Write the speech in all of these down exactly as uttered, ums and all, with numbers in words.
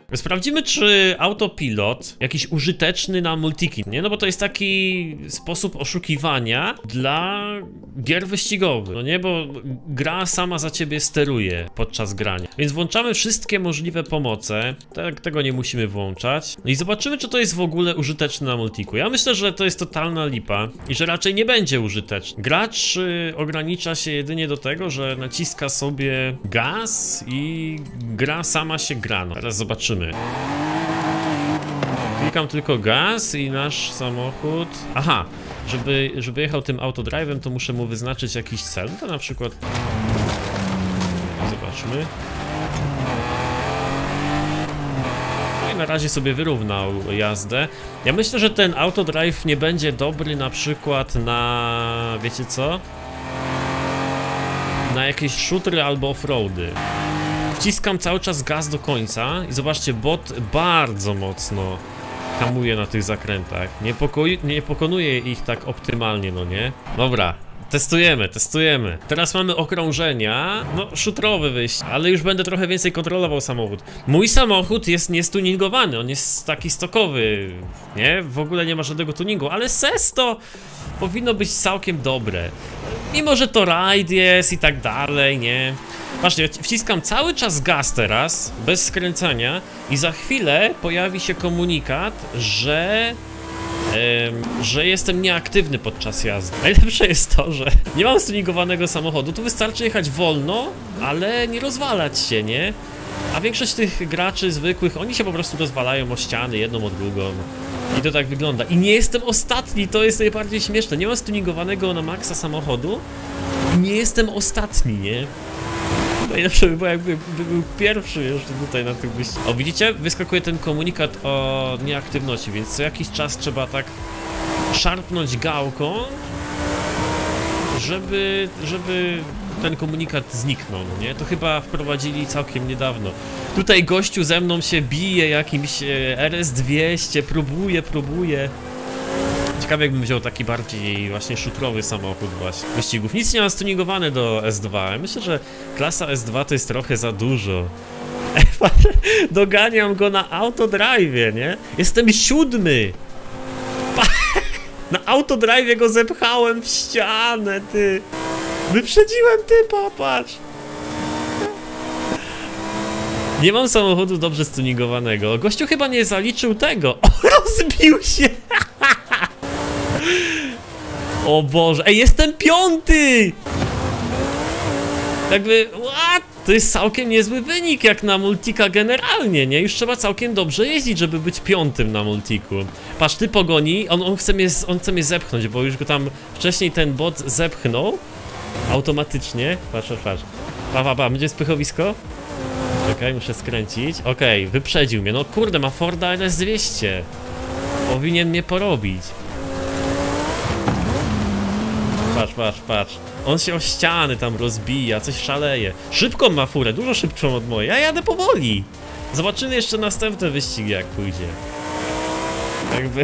Sprawdzimy, czy autopilot jakiś użyteczny na multiki, nie? No bo to jest taki sposób oszukiwania dla gier wyścigowych, no nie? Bo gra sama za ciebie steruje podczas grania. Więc włączamy wszystkie możliwe pomoce, tak, tego nie musimy włączać. No i zobaczymy, czy to jest w ogóle użyteczne na multiku. Ja myślę, że to jest totalna lipa i że raczej nie będzie użyteczny. Gracz y, ogranicza się jedynie do tego, że naciska sobie gaz i gra sama się gra. No, teraz zobaczymy. Klikam tylko gaz i nasz samochód... Aha, żeby, żeby jechał tym autodrive'em, to muszę mu wyznaczyć jakiś cel. No to na przykład... Zobaczmy. No i na razie sobie wyrównał jazdę. Ja myślę, że ten autodrive nie będzie dobry na przykład na... Wiecie co? Na jakieś shootery albo offroady. Wciskam cały czas gaz do końca i zobaczcie, bot bardzo mocno hamuje na tych zakrętach. Nie, pokoi, nie pokonuje ich tak optymalnie, no nie? Dobra, testujemy, testujemy. Teraz mamy okrążenia, no shooterowy wyjście, ale już będę trochę więcej kontrolował samochód. Mój samochód jest niestuningowany, on jest taki stokowy, nie? W ogóle nie ma żadnego tuningu, ale Sesto powinno być całkiem dobre. Mimo, że to rajd jest i tak dalej, nie? Patrzcie, wciskam cały czas gaz teraz, bez skręcania i za chwilę pojawi się komunikat, że... Yy, że jestem nieaktywny podczas jazdy. Najlepsze jest to, że nie mam stuningowanego samochodu, tu wystarczy jechać wolno, ale nie rozwalać się, nie? A większość tych graczy zwykłych, oni się po prostu rozwalają o ściany, jedną o drugą. I to tak wygląda. I nie jestem ostatni, to jest najbardziej śmieszne. Nie mam stuningowanego na maksa samochodu i nie jestem ostatni, nie? Najlepsze by było, jakby by był pierwszy jeszcze tutaj na tym wyścigu. O, widzicie? Wyskakuje ten komunikat o nieaktywności, więc co jakiś czas trzeba tak szarpnąć gałką, żeby, żeby ten komunikat zniknął, no nie? To chyba wprowadzili całkiem niedawno. Tutaj gościu ze mną się bije jakimś R S dwieście, próbuje, próbuje. Ciekawe, jakbym wziął taki bardziej właśnie shooterowy samochód właśnie wyścigów. Nic nie ma stuningowane do S dwa. Myślę, że klasa S dwa to jest trochę za dużo. Doganiam go na autodrive'ie, nie? Jestem siódmy! Na autodrive'ie go zepchałem w ścianę, ty! Wyprzedziłem typa, patrz! Nie mam samochodu dobrze stuningowanego. Gościu chyba nie zaliczył tego. O, rozbił się! O Boże, ej, jestem piąty! Jakby, what? To jest całkiem niezły wynik jak na multika generalnie, nie? Już trzeba całkiem dobrze jeździć, żeby być piątym na multiku. Patrz, ty pogoni, on, on, chce mnie, on chce mnie zepchnąć, bo już go tam wcześniej ten bot zepchnął. Automatycznie. Patrz, patrz, patrz. Pa, pa, pa, będzie spychowisko? Czekaj, muszę skręcić. Okej, okay, wyprzedził mnie. No kurde, ma Forda L S dwieście. Powinien mnie porobić. Patrz, patrz, patrz. On się o ściany tam rozbija, coś szaleje. Szybką ma furę, dużo szybszą od mojej. Ja jadę powoli. Zobaczymy jeszcze następne wyścigi, jak pójdzie. Jakby...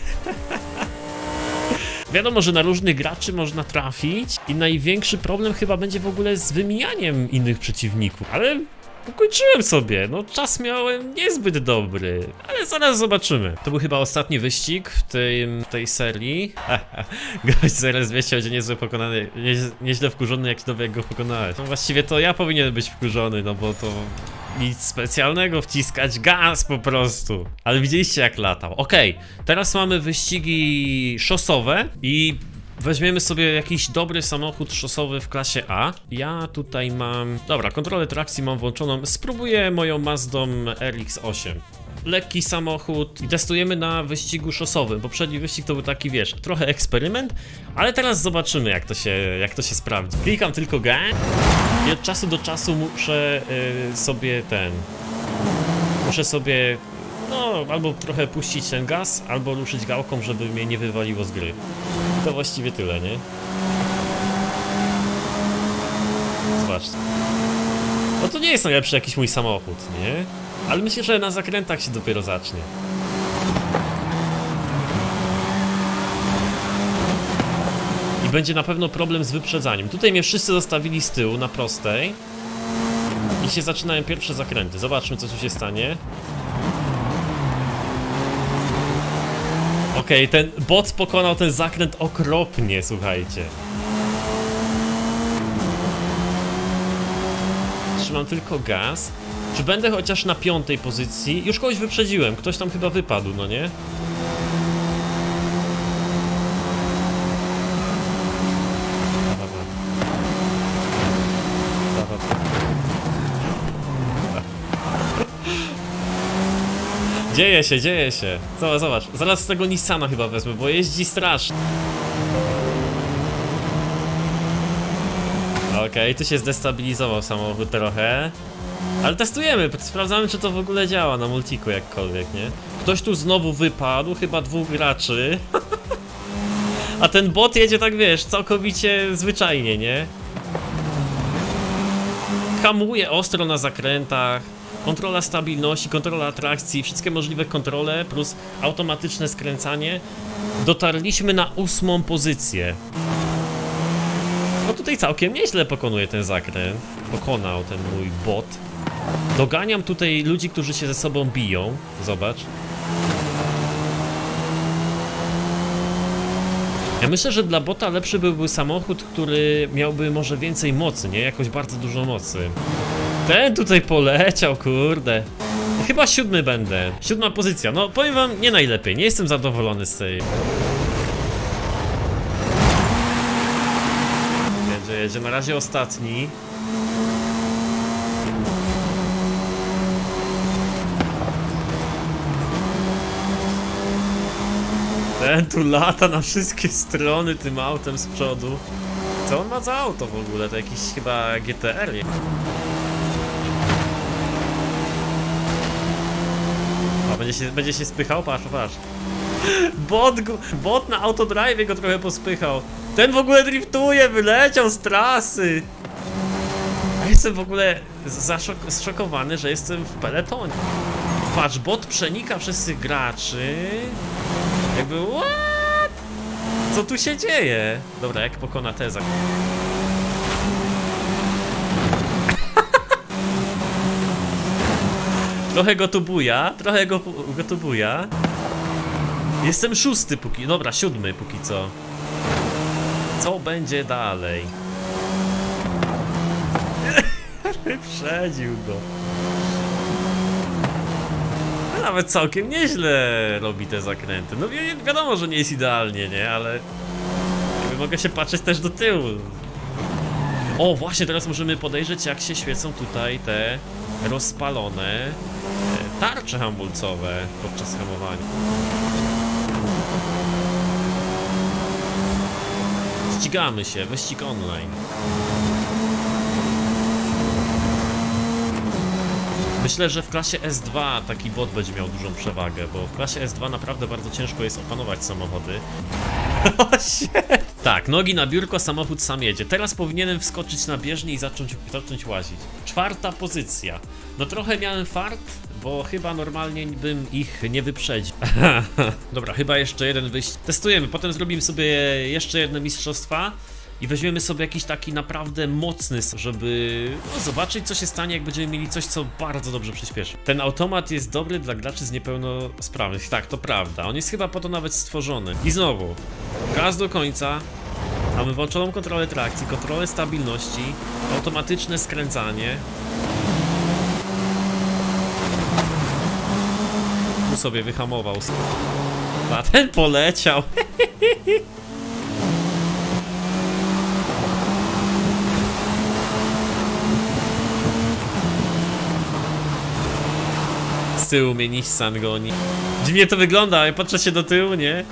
Wiadomo, że na różnych graczy można trafić i największy problem chyba będzie w ogóle z wymijaniem innych przeciwników. Ale ukończyłem sobie, no czas miałem niezbyt dobry, ale zaraz zobaczymy. To był chyba ostatni wyścig w tej, w tej serii. Gość z R S dwieście będzie niezłe pokonany, nie, nieźle wkurzony, jak dowie, jak go pokonałeś. No właściwie to ja powinien być wkurzony, no bo to nic specjalnego, wciskać gaz po prostu. Ale widzieliście, jak latał. Okej, okay, teraz mamy wyścigi szosowe i weźmiemy sobie jakiś dobry samochód szosowy w klasie A. Ja tutaj mam... Dobra, kontrolę trakcji mam włączoną. Spróbuję moją Mazdą R X osiem. Lekki samochód i testujemy na wyścigu szosowym. Poprzedni wyścig to był taki, wiesz, trochę eksperyment, ale teraz zobaczymy, jak to się, jak to się sprawdzi. Klikam tylko G i od czasu do czasu muszę yy, sobie ten... Muszę sobie... No, albo trochę puścić ten gaz, albo ruszyć gałką, żeby mnie nie wywaliło z gry. To właściwie tyle, nie? Zobaczcie. No to nie jest najlepszy jakiś mój samochód, nie? Ale myślę, że na zakrętach się dopiero zacznie. I będzie na pewno problem z wyprzedzaniem. Tutaj mnie wszyscy zostawili z tyłu, na prostej. I się zaczynają pierwsze zakręty. Zobaczmy, co tu się stanie. Okej, okay, ten bot pokonał ten zakręt okropnie, słuchajcie. Trzymam tylko gaz. Czy będę chociaż na piątej pozycji? Już kogoś wyprzedziłem, ktoś tam chyba wypadł, no nie? Dzieje się, dzieje się. Zobacz, zobacz. Zaraz z tego Nissana chyba wezmę, bo jeździ strasznie. Okej, okay, tu się zdestabilizował samochód trochę. Ale testujemy, sprawdzamy, czy to w ogóle działa na multiku jakkolwiek, nie? Ktoś tu znowu wypadł, chyba dwóch graczy. A ten bot jedzie tak, wiesz, całkowicie zwyczajnie, nie? Hamuje ostro na zakrętach. Kontrola stabilności, kontrola trakcji, wszystkie możliwe kontrole plus automatyczne skręcanie. Dotarliśmy na ósmą pozycję. No tutaj całkiem nieźle pokonuje ten zakręt. Pokonał ten mój bot. Doganiam tutaj ludzi, którzy się ze sobą biją. Zobacz. Ja myślę, że dla bota lepszy byłby samochód, który miałby może więcej mocy, nie? Jakoś bardzo dużo mocy. Ten tutaj poleciał, kurde. Chyba siódmy będę. Siódma pozycja. No powiem wam, nie najlepiej. Nie jestem zadowolony z tej. Jedzie, jedzie. Na razie ostatni. Ten tu lata na wszystkie strony tym autem z przodu. Co on ma za auto w ogóle? To jakiś chyba G T R. A będzie się, będzie się spychał? Patrz, patrz. Bot, go, bot na autodrive go trochę pospychał. Ten w ogóle driftuje, wyleciał z trasy. A jestem w ogóle zszokowany, że jestem w peletonie. Patrz, bot przenika przez tych graczy. Jakby what? Co tu się dzieje? Dobra, jak pokona teza. Trochę go tu buja, trochę go, go tu buja. Jestem szósty póki, dobra, siódmy póki co. Co będzie dalej? Wyprzedził go. Nawet całkiem nieźle robi te zakręty. No wi wiadomo, że nie jest idealnie, nie? Ale jakby mogę się patrzeć też do tyłu. O, właśnie teraz możemy podejrzeć, jak się świecą tutaj te rozpalone tarcze hamulcowe podczas hamowania. Ścigamy się, wyścig online. Myślę, że w klasie S dwa taki bot będzie miał dużą przewagę, bo w klasie S dwa naprawdę bardzo ciężko jest opanować samochody. O shit. Tak, nogi na biurko, samochód sam jedzie. Teraz powinienem wskoczyć na bieżnię i zacząć, zacząć łazić. Czwarta pozycja. No trochę miałem fart, bo chyba normalnie bym ich nie wyprzedził. Dobra, chyba jeszcze jeden wyjść. Testujemy, potem zrobimy sobie jeszcze jedne mistrzostwa. I weźmiemy sobie jakiś taki naprawdę mocny, żeby no, zobaczyć, co się stanie, jak będziemy mieli coś, co bardzo dobrze przyspieszy. Ten automat jest dobry dla graczy z niepełnosprawnych. Tak, to prawda. On jest chyba po to nawet stworzony. I znowu, gaz do końca. Mamy włączoną kontrolę trakcji, kontrolę stabilności, automatyczne skręcanie. Tu sobie wyhamował. A ten poleciał. Z tyłu mnie Nissan goni. Dziwnie to wygląda, jak patrzę się do tyłu, nie?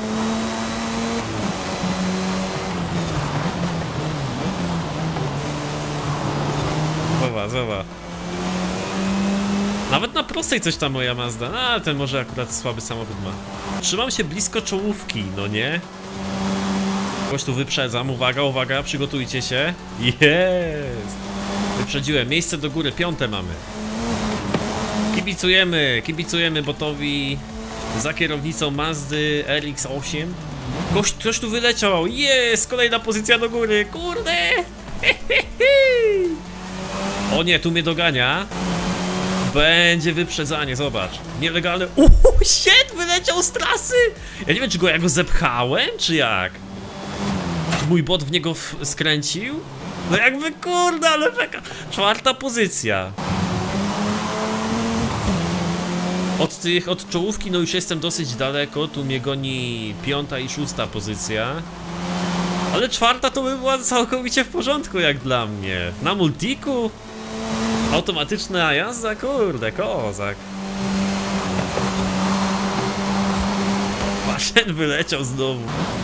Zobacz, zobacz. Nawet na prostej coś tam moja Mazda. No, ale ten może akurat słaby samochód ma. Trzymam się blisko czołówki, no nie? Kogoś tu wyprzedzam, uwaga, uwaga, przygotujcie się. Jest! Wyprzedziłem, miejsce do góry, piąte mamy. Kibicujemy, kibicujemy botowi za kierownicą Mazdy R X osiem. Ktoś, ktoś tu wyleciał, jest, kolejna pozycja do góry, kurde! O nie, tu mnie dogania. będzie wyprzedzanie, zobacz. Nielegalne. Uuu, shit, wyleciał z trasy! Ja nie wiem, czy go ja go zepchałem, czy jak? Czy mój bot w niego w skręcił? No jakby kurde, ale beka. Czwarta pozycja. Od tych, od czołówki no już jestem dosyć daleko, tu mnie goni piąta i szósta pozycja. Ale czwarta to by była całkowicie w porządku jak dla mnie. Na multiku? Automatyczna jazda? Kurde, kozak. Paszen wyleciał znowu.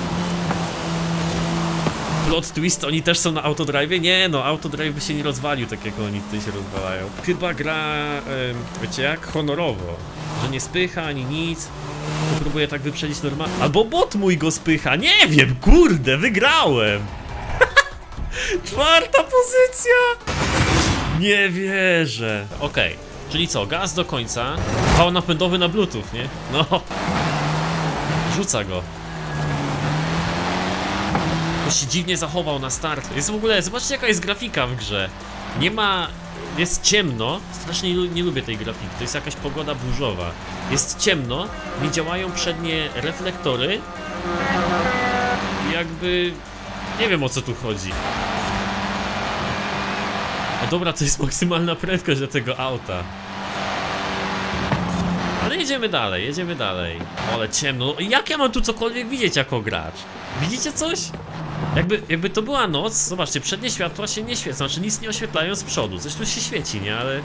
Plot twist, oni też są na autodrive? Nie no, autodrive by się nie rozwalił tak jak oni tutaj się rozwalają. Chyba gra, yy, wiecie jak, honorowo. Że nie spycha ani nic. To próbuję tak wyprzedzić normalnie. Albo bot mój go spycha, nie wiem, kurde, wygrałem. Czwarta pozycja. Nie wierzę. Okej, okay. Czyli co, gaz do końca. Wał napędowy na bluetooth, nie? No. Rzuca go. To się dziwnie zachował na start. Jest w ogóle, zobaczcie jaka jest grafika w grze. Nie ma... Jest ciemno. Strasznie nie, nie lubię tej grafiki. To jest jakaś pogoda burzowa. Jest ciemno. Nie działają przednie reflektory. Jakby... Nie wiem o co tu chodzi. No dobra, to jest maksymalna prędkość do tego auta. Ale jedziemy dalej, jedziemy dalej. O, ale ciemno. Jak ja mam tu cokolwiek widzieć jako gracz? Widzicie coś? Jakby, jakby to była noc, zobaczcie, przednie światła się nie świecą, znaczy nic nie oświetlają z przodu. Coś tu się świeci, nie? Ale...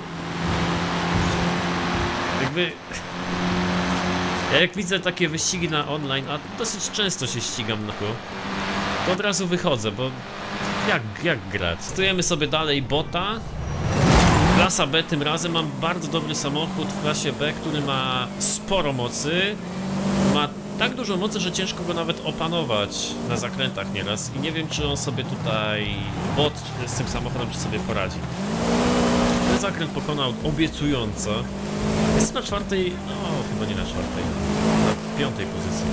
Jakby... Ja jak widzę takie wyścigi na online, a dosyć często się ścigam na to, to od razu wychodzę, bo... Jak, jak grać? Testujemy sobie dalej bota. Klasa B tym razem mam bardzo dobry samochód w klasie B, który ma sporo mocy. Ma tak dużo mocy, że ciężko go nawet opanować na zakrętach nieraz. I nie wiem, czy on sobie tutaj, bot z tym samochodem, czy sobie poradzi. Ten zakręt pokonał obiecująco. Jest na czwartej, no chyba nie na czwartej, na piątej pozycji.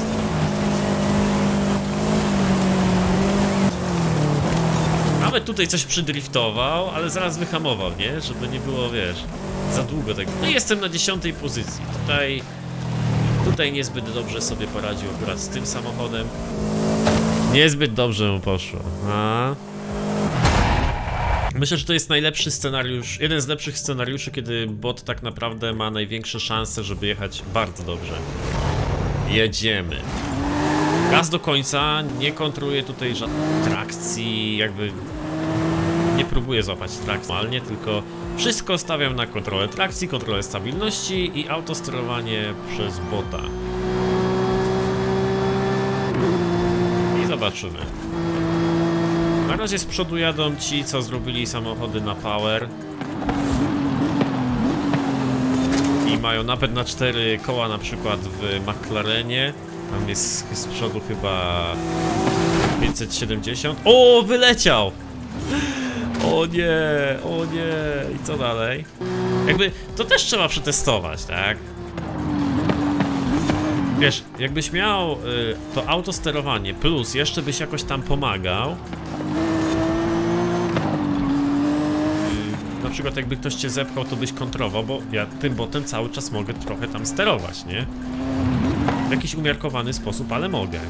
Nawet tutaj coś przydriftował, ale zaraz wyhamował, nie? Żeby nie było, wiesz, za długo tego. No i jestem na dziesiątej pozycji. Tutaj, tutaj niezbyt dobrze sobie poradził akurat z tym samochodem. Niezbyt dobrze mu poszło. A? Myślę, że to jest najlepszy scenariusz, jeden z lepszych scenariuszy, kiedy bot tak naprawdę ma największe szanse, żeby jechać bardzo dobrze. Jedziemy. Gaz do końca, nie kontroluję tutaj żadnej trakcji, jakby nie próbuję złapać trakcji normalnie, tylko wszystko stawiam na kontrolę trakcji, kontrolę stabilności i autosterowanie przez bota. I zobaczymy. Na razie z przodu jadą ci, co zrobili samochody na power. I mają napęd na cztery koła, na przykład w McLarenie. Tam jest z przodu chyba pięćset siedemdziesiąt. O, wyleciał! O nie, o nie. I co dalej? Jakby to też trzeba przetestować, tak? Wiesz, jakbyś miał y, to autosterowanie plus jeszcze byś jakoś tam pomagał. Y, na przykład jakby ktoś cię zepchał, to byś kontrował, bo ja tym botem cały czas mogę trochę tam sterować, nie? W jakiś umiarkowany sposób, ale mogę.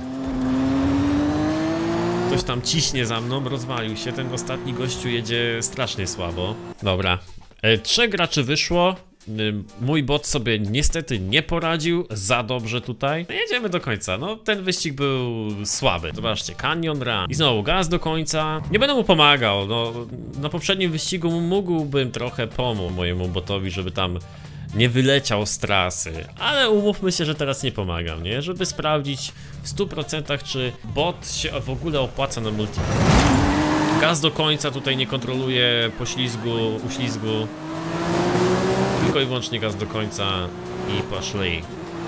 Ktoś tam ciśnie za mną, rozwalił się, ten ostatni gościu jedzie strasznie słabo. Dobra, e, trzech graczy wyszło. E, mój bot sobie niestety nie poradził za dobrze tutaj. No, jedziemy do końca, no ten wyścig był słaby. Zobaczcie, Canyon Run. I znowu gaz do końca. Nie będę mu pomagał, no na poprzednim wyścigu mógłbym trochę pomóc mojemu botowi, żeby tam nie wyleciał z trasy, ale umówmy się, że teraz nie pomagam, nie? Żeby sprawdzić w stu procentach, czy bot się w ogóle opłaca na multi. Gaz do końca, tutaj nie kontroluję poślizgu, uślizgu. Tylko i wyłącznie gaz do końca i poszli.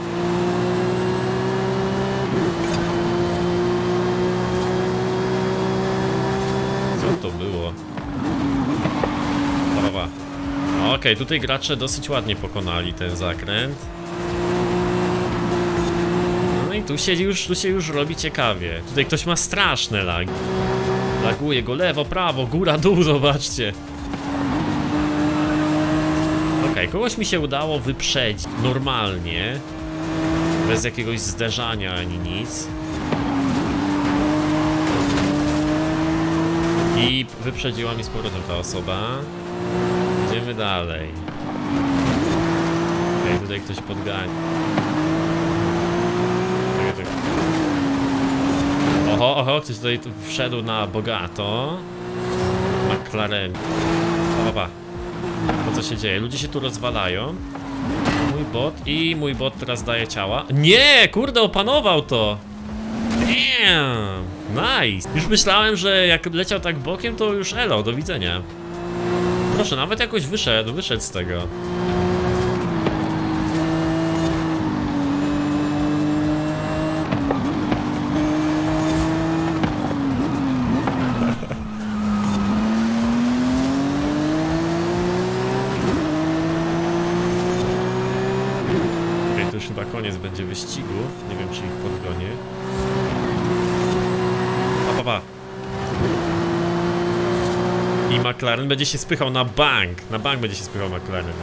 Co to było? Parowa. Okej, okay, tutaj gracze dosyć ładnie pokonali ten zakręt. No i tu się już, tu się już robi ciekawie. Tutaj ktoś ma straszne lagi. Laguje go lewo, prawo, góra, dół, zobaczcie. Okej, okay, kogoś mi się udało wyprzedzić normalnie, bez jakiegoś zderzania ani nic. I wyprzedziła mi z powrotem ta osoba. Idziemy dalej. Okej, okay, tutaj ktoś podgania. Oho, oho, ktoś tutaj wszedł na bogato. McLaren. Opa. To co się dzieje? Ludzie się tu rozwalają. Mój bot i mój bot teraz daje ciała. Nie, kurde, opanował to. Damn, nice. Już myślałem, że jak leciał tak bokiem, to już elo, do widzenia. Proszę, nawet jakoś wyszedł, wyszedł z tego. Chyba koniec będzie wyścigu. Nie wiem, czy ich podgonię. Pa, pa, pa. I McLaren będzie się spychał na bank. Na bank będzie się spychał McLaren.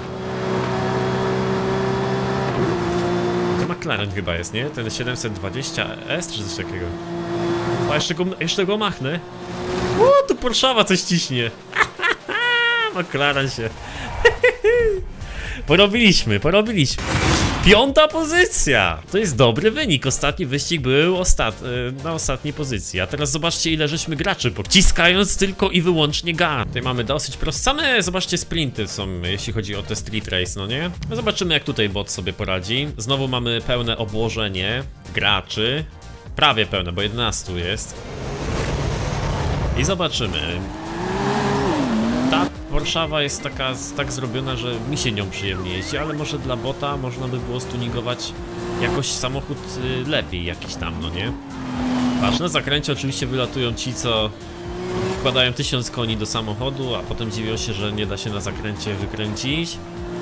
To McLaren chyba jest, nie? Ten siedemset dwadzieścia S czy coś takiego. A jeszcze go, jeszcze go machnę. Uuu, tu Porszawa coś ciśnie. McLaren się. Porobiliśmy, porobiliśmy. Piąta pozycja! To jest dobry wynik. Ostatni wyścig był ostat... na ostatniej pozycji. A teraz zobaczcie, ile żeśmy graczy, pociskając tylko i wyłącznie gaz. Tutaj mamy dosyć proste. Same, zobaczcie, sprinty są, jeśli chodzi o te street race, no nie? No zobaczymy, jak tutaj bot sobie poradzi. Znowu mamy pełne obłożenie graczy. Prawie pełne, bo jedenastu jest. I zobaczymy. Ta Warszawa jest taka, tak zrobiona, że mi się nią przyjemnie jeździ, ale może dla bota można by było stuningować jakoś samochód y, lepiej jakiś tam, no nie? Patrz, na zakręcie oczywiście wylatują ci, co wkładają tysiąc koni do samochodu, a potem dziwią się, że nie da się na zakręcie wykręcić.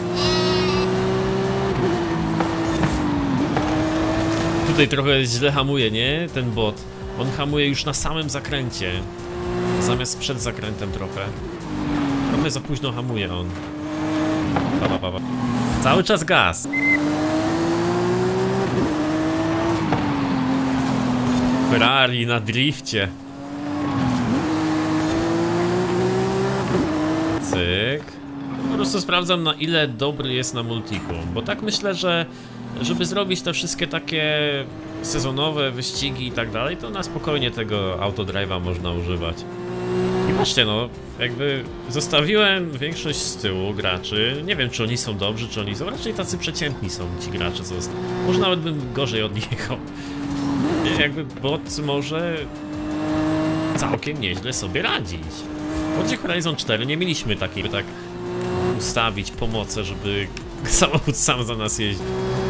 Tutaj trochę źle hamuje, nie? Ten bot. On hamuje już na samym zakręcie, zamiast przed zakrętem trochę. Trochę za późno hamuje on. Pa, pa, pa, pa. Cały czas gaz. Ferrari na drifcie. Cyk. Po prostu sprawdzam, na ile dobry jest na multiku. Bo tak myślę, że żeby zrobić te wszystkie takie sezonowe wyścigi i tak dalej, to na spokojnie tego autodrive'a można używać. I patrzcie, no, jakby zostawiłem większość z tyłu graczy. Nie wiem, czy oni są dobrzy, czy oni są raczej tacy przeciętni są ci gracze, co jest. Może nawet bym gorzej od nich jechał. Jakby bot może całkiem nieźle sobie radzić. W Forzie Horizon cztery nie mieliśmy takiej, by tak ustawić pomoce, żeby samochód sam za nas jeździł.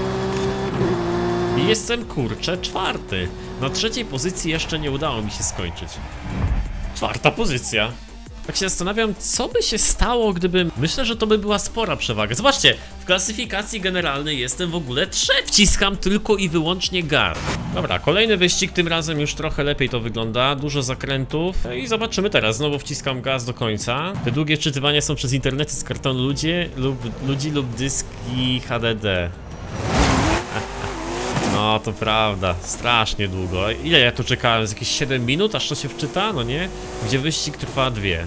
I jestem, kurczę, czwarty. Na trzeciej pozycji jeszcze nie udało mi się skończyć. Czwarta pozycja. Tak się zastanawiam, co by się stało, gdybym... Myślę, że to by była spora przewaga. Zobaczcie, w klasyfikacji generalnej jestem w ogóle trzeci. Wciskam tylko i wyłącznie gaz. Dobra, kolejny wyścig, tym razem już trochę lepiej to wygląda. Dużo zakrętów. I zobaczymy teraz. Znowu wciskam gaz do końca. Te długie wczytywania są przez internety z kartonu ludzi lub, ludzi lub dyski H D D. No to prawda, strasznie długo. Ile ja tu czekałem? Z jakieś siedem minut, aż to się wczyta? No nie? Gdzie wyścig trwa dwie.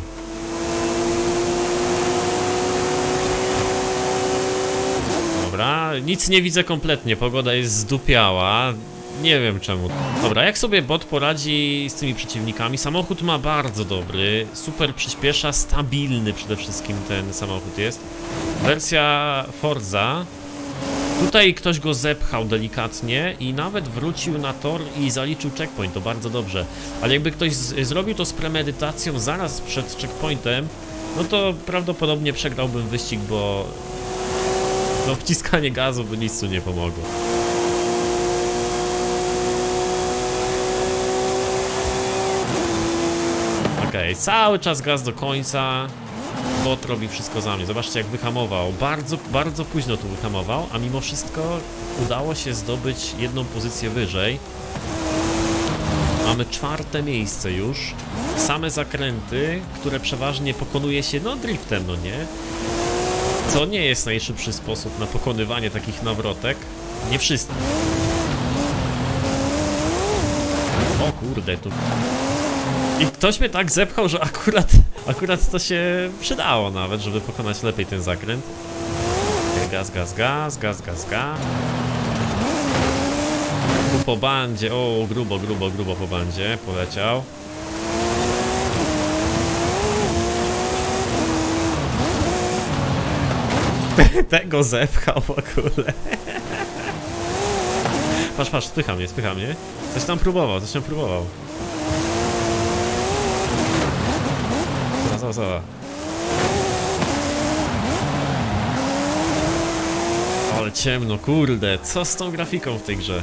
Dobra, nic nie widzę kompletnie, pogoda jest zdupiała. Nie wiem czemu. Dobra, jak sobie bot poradzi z tymi przeciwnikami? Samochód ma bardzo dobry, super przyspiesza, stabilny przede wszystkim ten samochód jest. Wersja Forza. Tutaj ktoś go zepchał delikatnie i nawet wrócił na tor i zaliczył checkpoint, to bardzo dobrze. Ale jakby ktoś z zrobił to z premedytacją zaraz przed checkpointem, no to prawdopodobnie przegrałbym wyścig, bo no wciskanie gazu by nic tu nie pomogło. Okej, okay, cały czas gaz do końca. Bot robi wszystko za mnie. Zobaczcie, jak wyhamował. Bardzo, bardzo późno tu wyhamował, a mimo wszystko udało się zdobyć jedną pozycję wyżej. Mamy czwarte miejsce już. Same zakręty, które przeważnie pokonuje się, no, driftem, no nie? co nie jest najszybszy sposób na pokonywanie takich nawrotek. Nie wszyscy. O kurde, tu... I ktoś mnie tak zepchał, że akurat, akurat to się przydało nawet, żeby pokonać lepiej ten zakręt. Gaz, gaz, gaz, gaz, gaz, gaz. Tu po bandzie, o grubo, grubo, grubo po bandzie, poleciał. Tego zepchał w ogóle. Patrz, patrz, spycha mnie, spycha mnie. Coś tam próbował, coś tam próbował. Zobacz, zobacz. Ale ciemno, kurde, co z tą grafiką w tej grze?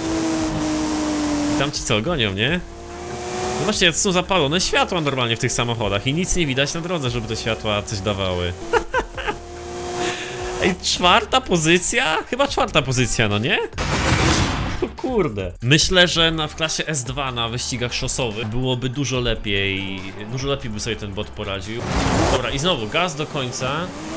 Tam ci co, gonią, nie? No właśnie, są zapalone światła normalnie w tych samochodach i nic nie widać na drodze, żeby te światła coś dawały. Ej, czwarta pozycja? Chyba czwarta pozycja, no nie? Kurde. Myślę, że na, w klasie S dwa na wyścigach szosowych byłoby dużo lepiej. Dużo lepiej by sobie ten bot poradził. Dobra, i znowu gaz do końca.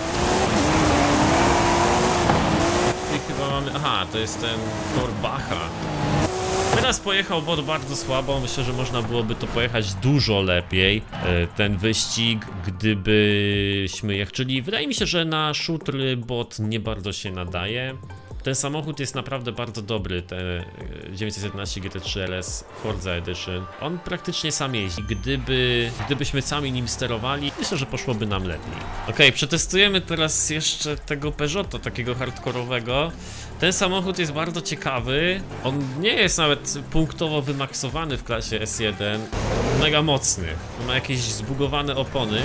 I chyba mamy... Aha, to jest ten Torbacha. Teraz pojechał bot bardzo słabo, myślę, że można byłoby to pojechać dużo lepiej, ten wyścig, gdybyśmy jechali, czyli wydaje mi się, że na szutry bot nie bardzo się nadaje. Ten samochód jest naprawdę bardzo dobry, ten dziewięćset jedenaście G T trzy L S Forza Edition. On praktycznie sam jeździ. Gdyby, gdybyśmy sami nim sterowali, myślę, że poszłoby nam lepiej. Ok, przetestujemy teraz jeszcze tego Peugeota, takiego hardkorowego. Ten samochód jest bardzo ciekawy. On nie jest nawet punktowo wymaksowany w klasie S jeden. Mega mocny. Ma jakieś zbugowane opony.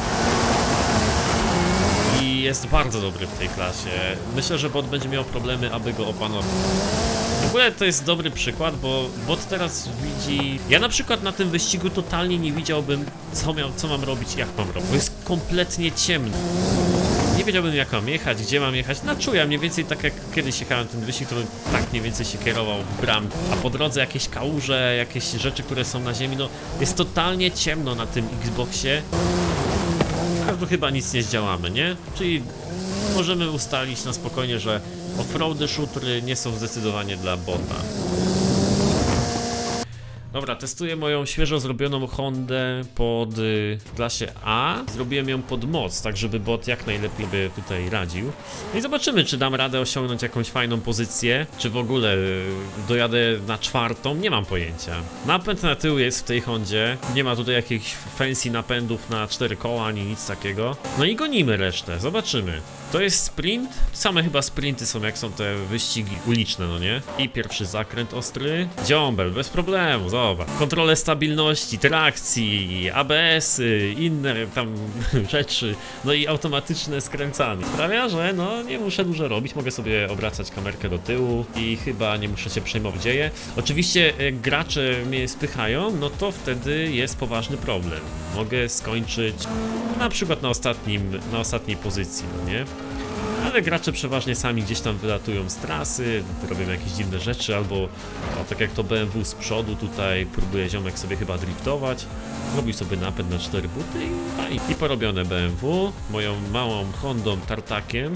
I jest bardzo dobry w tej klasie. Myślę, że bot będzie miał problemy, aby go opanować. W ogóle to jest dobry przykład, bo bot teraz widzi... Ja na przykład na tym wyścigu totalnie nie widziałbym, co, miał, co mam robić, jak mam robić. Bo jest kompletnie ciemno. Nie wiedziałbym, jak mam jechać, gdzie mam jechać. No czuję mniej więcej tak, jak kiedyś jechałem ten wyścig, który tak mniej więcej się kierował w bram. A po drodze jakieś kałuże, jakieś rzeczy, które są na ziemi. No jest totalnie ciemno na tym Xboxie. Tu chyba nic nie zdziałamy, nie? Czyli możemy ustalić na spokojnie, że offroady, shootery nie są zdecydowanie dla bota. Dobra, testuję moją świeżo zrobioną Hondę pod y, w klasie A. Zrobiłem ją pod moc, tak żeby bot jak najlepiej by tutaj radził. No i zobaczymy, czy dam radę osiągnąć jakąś fajną pozycję, czy w ogóle y, dojadę na czwartą, nie mam pojęcia. Napęd na tył jest w tej Hondzie, nie ma tutaj jakichś fancy napędów na cztery koła, ani nic takiego. No i gonimy resztę, zobaczymy. To jest sprint, same chyba sprinty są jak są te wyścigi uliczne, no nie? I pierwszy zakręt ostry, dziąbel, bez problemu, zobacz. Kontrolę stabilności, trakcji, A B S-y, inne tam rzeczy, no i automatyczne skręcanie. Sprawia, że no nie muszę dużo robić, mogę sobie obracać kamerkę do tyłu i chyba nie muszę się przejmować dzieje. Oczywiście jak gracze mnie spychają, no to wtedy jest poważny problem. Mogę skończyć na przykład na ostatnim, na ostatniej pozycji, no nie? Ale gracze przeważnie sami gdzieś tam wylatują z trasy, robią jakieś dziwne rzeczy, albo o, tak jak to B M W z przodu tutaj próbuje ziomek sobie chyba driftować. Robi sobie napęd na cztery buty i, i, i porobione B M W, moją małą Hondą Tartakiem.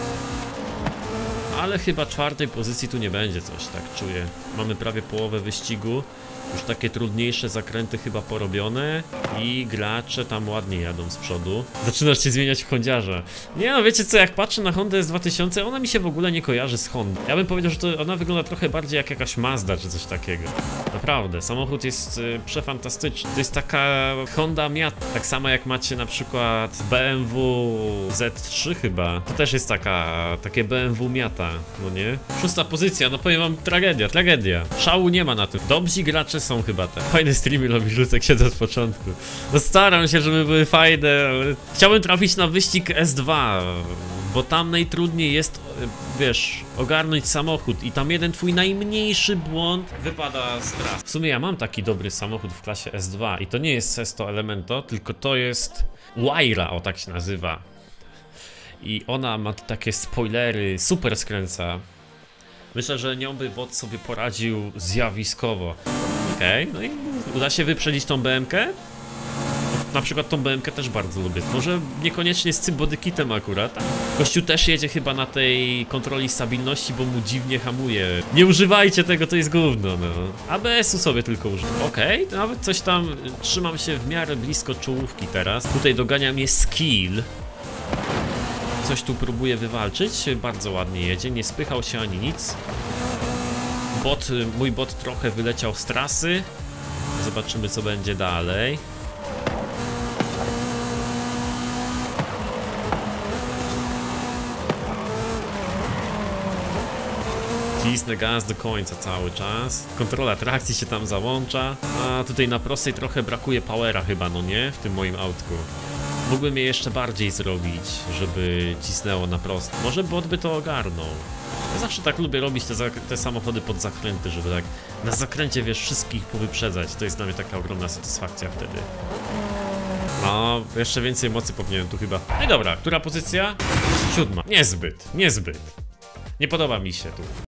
Ale chyba czwartej pozycji tu nie będzie coś, tak czuję. Mamy prawie połowę wyścigu. Już takie trudniejsze zakręty chyba porobione i gracze tam ładnie jadą z przodu. Zaczynasz się zmieniać w hondziarza. Nie no, wiecie co, jak patrzę na Hondę S dwa tysiące, ona mi się w ogóle nie kojarzy z Hondą. Ja bym powiedział, że to ona wygląda trochę bardziej jak jakaś Mazda czy coś takiego. Naprawdę, samochód jest y, przefantastyczny. To jest taka Honda Miata, tak samo jak macie na przykład B M W Z trzy chyba. To też jest taka, takie B M W Miata, no nie? Szósta pozycja, no powiem wam, tragedia, tragedia. Szału nie ma na tym. Dobrzy gracze są chyba te. Fajne streamy robi Rzutek, siedzę od początku. No staram się, żeby były fajne, ale chciałbym trafić na wyścig S dwa, bo tam najtrudniej jest, wiesz, ogarnąć samochód i tam jeden twój najmniejszy błąd wypada z tras. W sumie ja mam taki dobry samochód w klasie S dwa i to nie jest Sesto Elemento, tylko to jest Wayra, o tak się nazywa. I ona ma takie spoilery, super skręca. Myślę, że nią by bot sobie poradził zjawiskowo. Okej, okay, no i uda się wyprzedzić tą B M K? na przykład tą B M K też bardzo lubię. Może niekoniecznie z tym bodykitem akurat. Gościu też jedzie chyba na tej kontroli stabilności, bo mu dziwnie hamuje. Nie używajcie tego, to jest gówno, no. A B S-u sobie tylko używam. Okej, okay, nawet coś tam, trzymam się w miarę blisko czołówki teraz. Tutaj dogania mnie skill. Coś tu próbuje wywalczyć, bardzo ładnie jedzie, nie spychał się ani nic. Bot, mój bot trochę wyleciał z trasy. Zobaczymy, co będzie dalej. Cisnę gaz do końca cały czas. Kontrola trakcji się tam załącza. A tutaj na prostej trochę brakuje powera chyba, no nie? W tym moim autku. Mógłbym je jeszcze bardziej zrobić, żeby cisnęło na prosto. Może bot by to ogarnął. Ja zawsze tak lubię robić te, te samochody pod zakręty, żeby tak na zakręcie, wiesz, wszystkich powyprzedzać. To jest dla mnie taka ogromna satysfakcja wtedy. No, jeszcze więcej mocy powinienem tu chyba. No i dobra, która pozycja? Siódma. Niezbyt, niezbyt. Nie podoba mi się tu.